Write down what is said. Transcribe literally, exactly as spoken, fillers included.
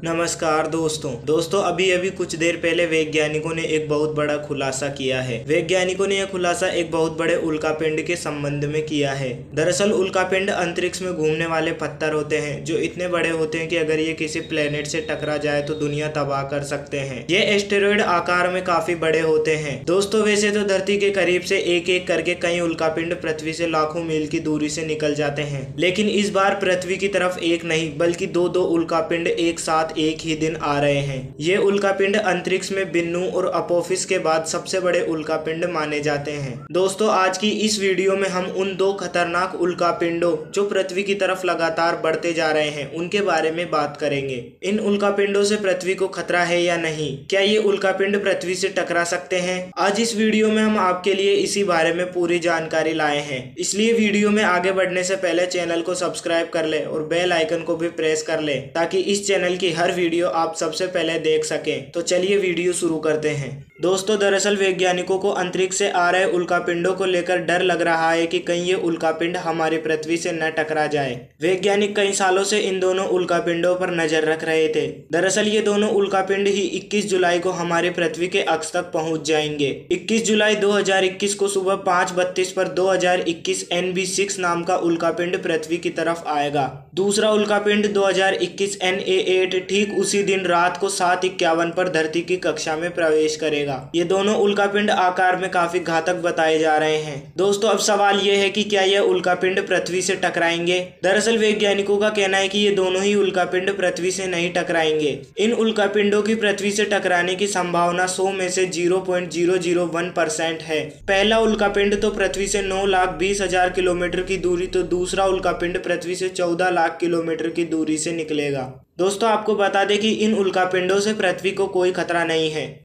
नमस्कार दोस्तों दोस्तों अभी अभी कुछ देर पहले वैज्ञानिकों ने एक बहुत बड़ा खुलासा किया है। वैज्ञानिकों ने यह खुलासा एक बहुत बड़े उल्कापिंड के संबंध में किया है। दरअसल उल्कापिंड अंतरिक्ष में घूमने वाले पत्थर होते हैं जो इतने बड़े होते हैं कि अगर ये किसी प्लेनेट से टकरा जाए तो दुनिया तबाह कर सकते हैं। ये एस्टेरॉयड आकार में काफी बड़े होते हैं। दोस्तों वैसे तो धरती के करीब से एक एक करके कई उल्कापिंड पृथ्वी से लाखों मील की दूरी से निकल जाते हैं, लेकिन इस बार पृथ्वी की तरफ एक नहीं बल्कि दो दो उल्कापिंड एक साथ एक ही दिन आ रहे हैं। ये उल्कापिंड अंतरिक्ष में बिन्नू और अपोफिस के बाद सबसे बड़े उल्कापिंड माने जाते हैं। दोस्तों आज की इस वीडियो में हम उन दो खतरनाक उल्कापिंडों जो पृथ्वी की तरफ लगातार बढ़ते जा रहे हैं उनके बारे में बात करेंगे। इन उल्कापिंडों से पृथ्वी को खतरा है या नहीं, क्या ये उल्कापिंड पृथ्वी से टकरा सकते हैं? आज इस वीडियो में हम आपके लिए इसी बारे में पूरी जानकारी लाए हैं, इसलिए वीडियो में आगे बढ़ने से पहले चैनल को सब्सक्राइब कर ले और बेल आइकन को भी प्रेस कर ले ताकि इस चैनल की हर वीडियो आप सबसे पहले देख सकें। तो चलिए वीडियो शुरू करते हैं। दोस्तों दरअसल वैज्ञानिकों को अंतरिक्ष से आ रहे उल्कापिंडों को लेकर डर लग रहा है कि कहीं ये उल्कापिंड हमारी पृथ्वी से न टकरा जाए। वैज्ञानिक कई सालों से इन दोनों उल्कापिंडों पर नजर रख रहे थे। दरअसल ये दोनों उल्कापिंड ही इक्कीस जुलाई को हमारी पृथ्वी के अक्ष तक पहुंच जाएंगे। इक्कीस जुलाई दो हजार इक्कीस को सुबह पाँच बत्तीस पर दो हजार इक्कीस एन बी सिक्स नाम का उल्कापिंड पृथ्वी की तरफ आएगा। दूसरा उल्कापिंड दो हजार इक्कीस एन ए एट ठीक उसी दिन रात को सात इक्यावन पर धरती की कक्षा में प्रवेश करेगा। ये दोनों उल्कापिंड आकार में काफी घातक बताए जा रहे हैं। दोस्तों अब सवाल यह है कि क्या यह उल्कापिंड पृथ्वी से टकराएंगे? दरअसल वैज्ञानिकों का कहना है कि ये दोनों ही उल्कापिंड पृथ्वी से नहीं टकराएंगे। इन उल्कापिंडों की पृथ्वी से टकराने की संभावना सौ में से zero point zero zero one percent है। पहला उल्कापिंड तो पृथ्वी से नौ लाख बीस हजार किलोमीटर की दूरी, तो दूसरा उल्कापिंड पृथ्वी से चौदह लाख किलोमीटर की दूरी से निकलेगा। दोस्तों आपको बता दें कि इन उल्कापिंडों से पृथ्वी को कोई खतरा नहीं है।